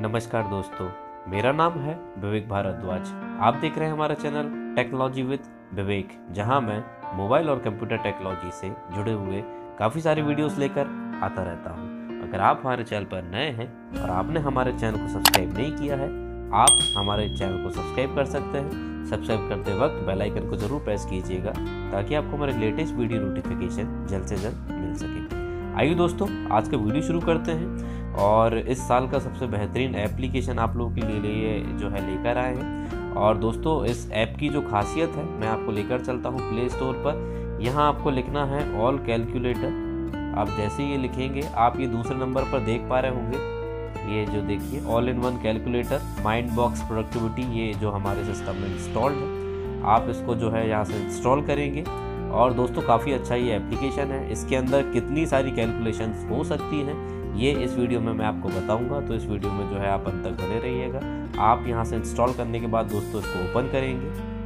नमस्कार दोस्तों, मेरा नाम है विवेक भारद्वाज। आप देख रहे हैं हमारा चैनल टेक्नोलॉजी विद विवेक, जहां मैं मोबाइल और कंप्यूटर टेक्नोलॉजी से जुड़े हुए काफ़ी सारे वीडियोस लेकर आता रहता हूं। अगर आप हमारे चैनल पर नए हैं और आपने हमारे चैनल को सब्सक्राइब नहीं किया है, आप हमारे चैनल को सब्सक्राइब कर सकते हैं। सब्सक्राइब करते वक्त बेल आइकन को ज़रूर प्रेस कीजिएगा ताकि आपको हमारे लेटेस्ट वीडियो नोटिफिकेशन जल्द से जल्द मिल सके। आइए दोस्तों, आज का वीडियो शुरू करते हैं और इस साल का सबसे बेहतरीन एप्लीकेशन आप लोगों के लिए जो है लेकर आए हैं। और दोस्तों, इस ऐप की जो खासियत है मैं आपको लेकर चलता हूँ प्ले स्टोर पर। यहाँ आपको लिखना है ऑल कैलकुलेटर। आप जैसे ये लिखेंगे, आप ये दूसरे नंबर पर देख पा रहे होंगे, ये जो देखिए all in one calculator mind box productivity, ये जो हमारे सिस्टम में इंस्टॉल्ड है। आप इसको जो है यहाँ से इंस्टॉल करेंगे और दोस्तों काफ़ी अच्छा ये एप्लीकेशन है। इसके अंदर कितनी सारी कैलकुलेशंस हो सकती हैं ये इस वीडियो में मैं आपको बताऊंगा, तो इस वीडियो में जो है आप अंत तक बने रहिएगा। आप यहाँ से इंस्टॉल करने के बाद दोस्तों इसको ओपन करेंगे।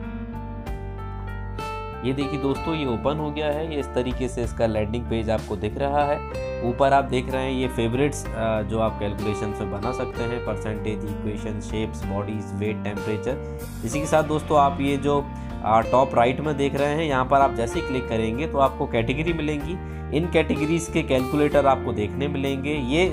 ये देखिए दोस्तों, ये ओपन हो गया है। ये इस तरीके से इसका लैंडिंग पेज आपको दिख रहा है। ऊपर आप देख रहे हैं ये फेवरेट्स जो आप कैलकुलेशन में बना सकते हैं, percentage, equation, shapes, bodies, weight, temperature. इसी के साथ दोस्तों आप ये जो टॉप राइट में देख रहे हैं, यहाँ पर आप जैसे ही क्लिक करेंगे तो आपको कैटेगरी मिलेंगी। इन कैटेगरीज के कैलकुलेटर आपको देखने मिलेंगे। ये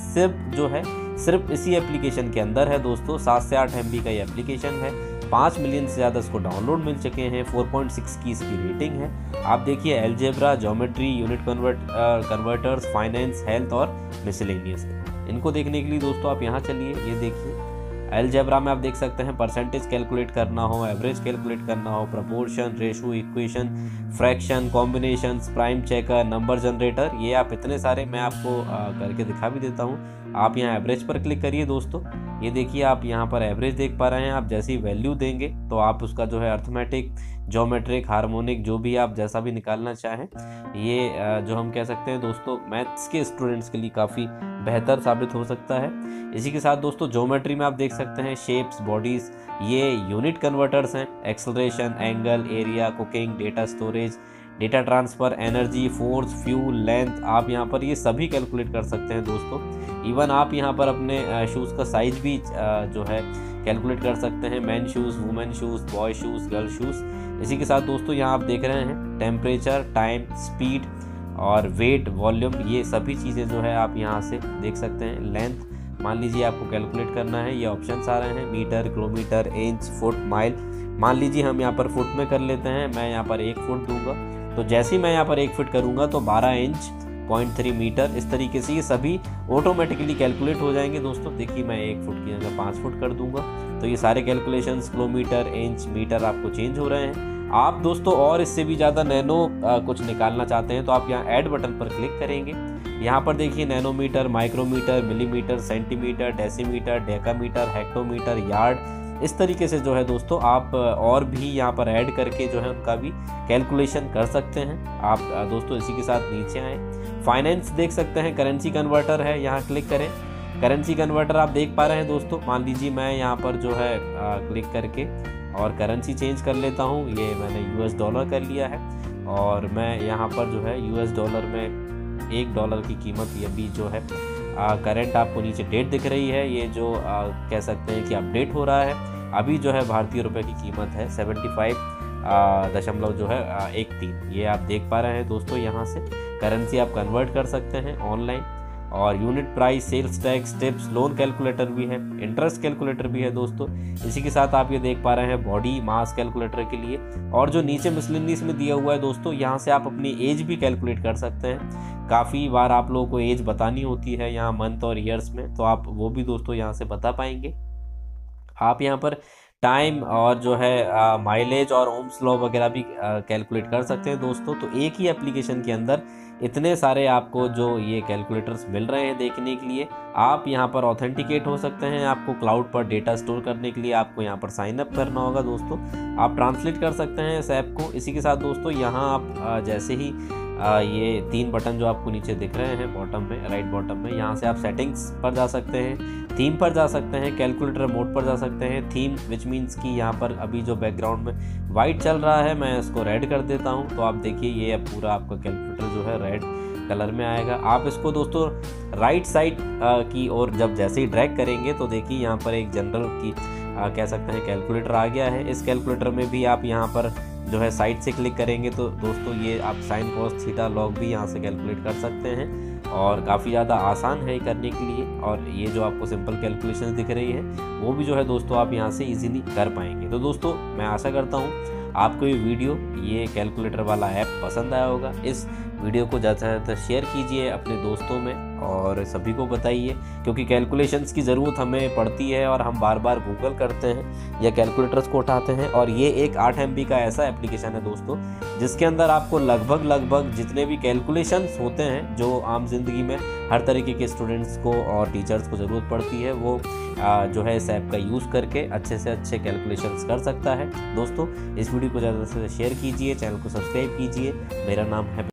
सिर्फ इसी एप्लीकेशन के अंदर है दोस्तों। 7 से 8 MB का ये एप्लीकेशन है। 5 मिलियन से ज़्यादा इसको डाउनलोड मिल चुके हैं। 4.6 की इसकी रेटिंग है। आप देखिए algebra, geometry, unit converters, finance, health और मिसलेनियस। इनको देखने के लिए दोस्तों आप यहाँ चलिए। ये देखिए अलजेब्रा में आप देख सकते हैं परसेंटेज कैलकुलेट करना हो, एवरेज कैलकुलेट करना हो, proportion, ratio, equation, fraction, combinations, prime checker, number generator, ये आप इतने सारे मैं आपको करके दिखा भी देता हूँ। आप यहाँ एवरेज पर क्लिक करिए दोस्तों। ये देखिए आप यहाँ पर एवरेज देख पा रहे हैं। आप जैसी वैल्यू देंगे तो आप उसका जो है अर्थमेटिक, ज्योमेट्रिक, हार्मोनिक, जो भी आप जैसा भी निकालना चाहें, ये जो हम कह सकते हैं दोस्तों मैथ्स के स्टूडेंट्स के लिए काफ़ी बेहतर साबित हो सकता है। इसी के साथ दोस्तों ज्योमेट्री में आप देख सकते हैं शेप्स, बॉडीज, ये यूनिट कन्वर्टर्स हैं। Acceleration, angle, area, cooking, data storage, data transfer, energy, force, fuel, length, आप यहाँ पर ये सभी कैलकुलेट कर सकते हैं दोस्तों। इवन आप यहाँ पर अपने शूज़ का साइज भी जो है कैलकुलेट कर सकते हैं। Man shoes, women shoes, boy shoes, girl shoes. इसी के साथ दोस्तों यहाँ आप देख रहे हैं टेम्परेचर, टाइम, स्पीड और वेट, वॉल्यूम, ये सभी चीज़ें जो है आप यहाँ से देख सकते हैं। लेंथ मान लीजिए आपको कैलकुलेट करना है, ये ऑप्शंस आ रहे हैं, metre, kilometre, inch, foot, mile. मान लीजिए हम यहाँ पर फुट में कर लेते हैं। मैं यहाँ पर 1 फुट दूंगा, तो जैसे ही मैं यहाँ पर 1 फुट करूँगा तो 12 इंच, 0.3 मीटर, इस तरीके से ये सभी ऑटोमेटिकली कैलकुलेट हो जाएंगे दोस्तों। देखिए मैं 1 फुट की जगह 5 फुट कर दूंगा तो ये सारे कैलकुलेशंस किलोमीटर, इंच, मीटर आपको चेंज हो रहे हैं। आप दोस्तों और इससे भी ज़्यादा नैनो कुछ निकालना चाहते हैं तो आप यहाँ ऐड बटन पर क्लिक करेंगे। यहाँ पर देखिए nanometre, micrometre, millimetre, centimetre, decimetre, decametre, hectometre, yard, इस तरीके से जो है दोस्तों आप और भी यहाँ पर ऐड करके जो है उनका भी कैलकुलेशन कर सकते हैं। आप दोस्तों इसी के साथ नीचे आए, फाइनेंस देख सकते हैं, करेंसी कन्वर्टर है, यहाँ क्लिक करें। करेंसी कन्वर्टर आप देख पा रहे हैं दोस्तों। मान लीजिए मैं यहाँ पर जो है क्लिक करके और करेंसी चेंज कर लेता हूँ। ये मैंने US डॉलर कर लिया है और मैं यहाँ पर जो है US डॉलर में $1 की कीमत ये भी जो है करंट आपको नीचे डेट दिख रही है। ये जो कह सकते हैं कि अपडेट हो रहा है। अभी जो है भारतीय रुपए की कीमत है 75.13। ये आप देख पा रहे हैं दोस्तों। यहाँ से करेंसी आप कन्वर्ट कर सकते हैं ऑनलाइन। और unit price, sales tax, tips, loan calculator भी है, इंटरेस्ट कैलकुलेटर भी है दोस्तों। इसी के साथ आप ये देख पा रहे हैं बॉडी मास कैलकुलेटर के लिए। और जो नीचे मिसलेनियस में दिया हुआ है दोस्तों, यहाँ से आप अपनी एज भी कैलकुलेट कर सकते हैं। काफ़ी बार आप लोगों को एज बतानी होती है यहाँ मंथ और ईयर्स में, तो आप वो भी दोस्तों यहाँ से बता पाएंगे। आप यहाँ पर टाइम और जो है माइलेज और ओम्स लॉ वगैरह भी कैलकुलेट कर सकते हैं दोस्तों। तो एक ही एप्लीकेशन के अंदर इतने सारे आपको जो ये कैलकुलेटर्स मिल रहे हैं देखने के लिए। आप यहाँ पर ऑथेंटिकेट हो सकते हैं। आपको क्लाउड पर डेटा स्टोर करने के लिए आपको यहाँ पर साइन अप करना होगा दोस्तों। आप ट्रांसलेट कर सकते हैं इस ऐप को। इसी के साथ दोस्तों यहाँ आप जैसे ही ये 3 बटन जो आपको नीचे दिख रहे हैं बॉटम में, राइट बॉटम में, यहाँ से आप सेटिंग्स पर जा सकते हैं, थीम पर जा सकते हैं, कैलकुलेटर मोड पर जा सकते हैं। थीम विच मीन्स कि यहाँ पर अभी जो बैकग्राउंड में वाइट चल रहा है मैं इसको रेड कर देता हूँ। तो आप देखिए ये अब पूरा आपका कैलकुलेटर जो है रेड कलर में आएगा। आप इसको दोस्तों राइट साइड की ओर जब जैसे ही ड्रैग करेंगे तो देखिए यहाँ पर एक जनरल की कह सकते हैं कैलकुलेटर आ गया है। इस कैलकुलेटर में भी आप यहाँ पर जो है साइड से क्लिक करेंगे तो दोस्तों ये आप साइन कॉस थीटा लॉग भी यहाँ से कैलकुलेट कर सकते हैं और काफ़ी ज़्यादा आसान है करने के लिए। और ये जो आपको सिंपल कैलकुलेशन दिख रही है वो भी जो है दोस्तों आप यहाँ से इजीली कर पाएंगे। तो दोस्तों मैं आशा करता हूँ आपको ये वीडियो, ये कैलकुलेटर वाला ऐप पसंद आया होगा। इस वीडियो को ज़्यादा से ज़्यादा शेयर कीजिए अपने दोस्तों में और सभी को बताइए, क्योंकि कैलकुलेशंस की ज़रूरत हमें पड़ती है और हम बार बार गूगल करते हैं या कैलकुलेटर्स को उठाते हैं। और ये एक 8 MB का ऐसा एप्लीकेशन है दोस्तों जिसके अंदर आपको लगभग जितने भी कैलकुलेशंस होते हैं जो आम जिंदगी में हर तरीके के स्टूडेंट्स को और टीचर्स को ज़रूरत पड़ती है, वो जो है इस ऐप का यूज़ करके अच्छे से अच्छे कैलकुलेशंस कर सकता है। दोस्तों इस वीडियो को ज़्यादा से ज़्यादा शेयर कीजिए, चैनल को सब्सक्राइब कीजिए। मेरा नाम है